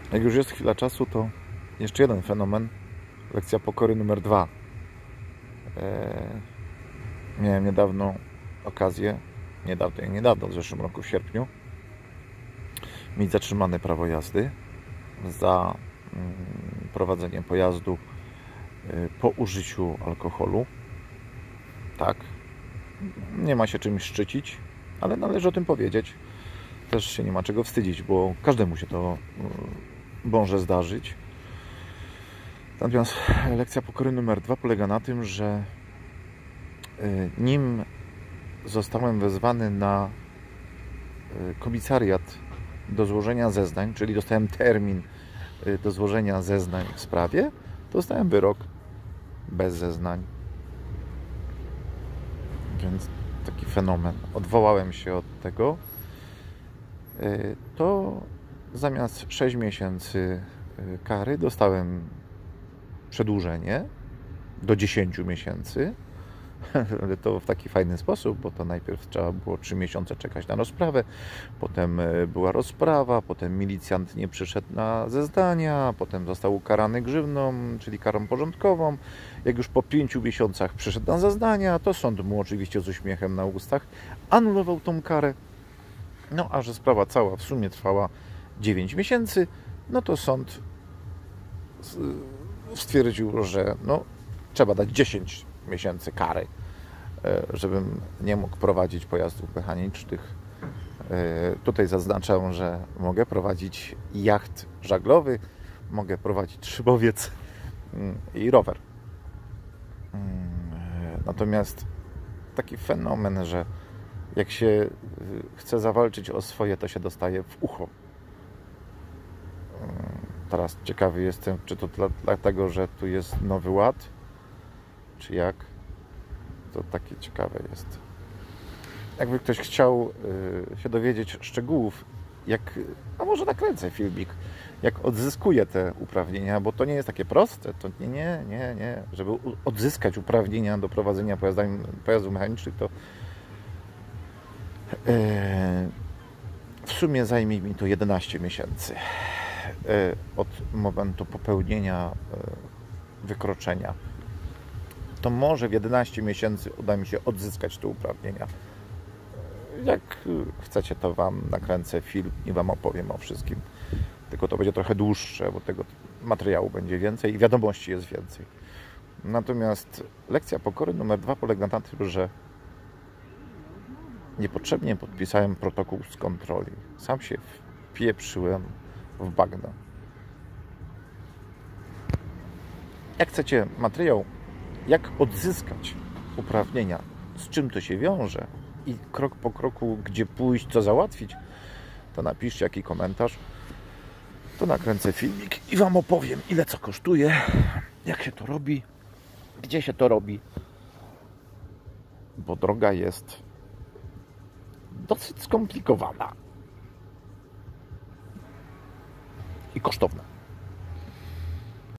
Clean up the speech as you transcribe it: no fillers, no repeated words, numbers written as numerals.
Jak już jest chwila czasu, to jeszcze jeden fenomen. Lekcja pokory numer 2. Miałem niedawno okazję, niedawno, w zeszłym roku w sierpniu, mieć zatrzymane prawo jazdy za prowadzenie pojazdu po użyciu alkoholu. Tak, nie ma się czymś szczycić, ale należy o tym powiedzieć. Też się nie ma czego wstydzić, bo każdemu się to może zdarzyć. Natomiast lekcja pokory numer 2 polega na tym, że nim zostałem wezwany na komisariat do złożenia zeznań, czyli dostałem termin do złożenia zeznań w sprawie, dostałem wyrok bez zeznań. Więc taki fenomen. Odwołałem się od tego. To zamiast 6 miesięcy kary dostałem przedłużenie do 10 miesięcy. Ale to w taki fajny sposób, bo to najpierw trzeba było 3 miesiące czekać na rozprawę, potem była rozprawa, potem milicjant nie przyszedł na zeznania, potem został ukarany grzywną, czyli karą porządkową. Jak już po 5 miesiącach przyszedł na zeznania, to sąd mu oczywiście z uśmiechem na ustach anulował tą karę. No a że sprawa cała w sumie trwała 9 miesięcy, no to sąd stwierdził, że no, trzeba dać 10 miesięcy kary, żebym nie mógł prowadzić pojazdów mechanicznych. Tutaj zaznaczam, że mogę prowadzić jacht żaglowy, mogę prowadzić szybowiec i rower. Natomiast taki fenomen, że jak się chce zawalczyć o swoje, to się dostaje w ucho. Teraz ciekawy jestem, czy to dlatego, że tu jest Nowy Ład, czy jak. To takie ciekawe jest. Jakby ktoś chciał się dowiedzieć szczegółów, a może nakręcę filmik, jak odzyskuję te uprawnienia, bo to nie jest takie proste. To nie. Żeby odzyskać uprawnienia do prowadzenia pojazdów mechanicznych, to w sumie zajmie mi to 11 miesięcy od momentu popełnienia wykroczenia. To może w 11 miesięcy uda mi się odzyskać te uprawnienia. Jak chcecie, to Wam nakręcę film i Wam opowiem o wszystkim. Tylko to będzie trochę dłuższe, bo tego materiału będzie więcej i wiadomości jest więcej. Natomiast lekcja pokory numer 2 polega na tym, że niepotrzebnie podpisałem protokół z kontroli. Sam się wpieprzyłem w bagno. Jak chcecie materiał, jak odzyskać uprawnienia, z czym to się wiąże i krok po kroku, gdzie pójść, co załatwić, to napiszcie jaki komentarz, to nakręcę filmik i Wam opowiem, ile co kosztuje, jak się to robi, gdzie się to robi, bo droga jest dosyć skomplikowana i kosztowna.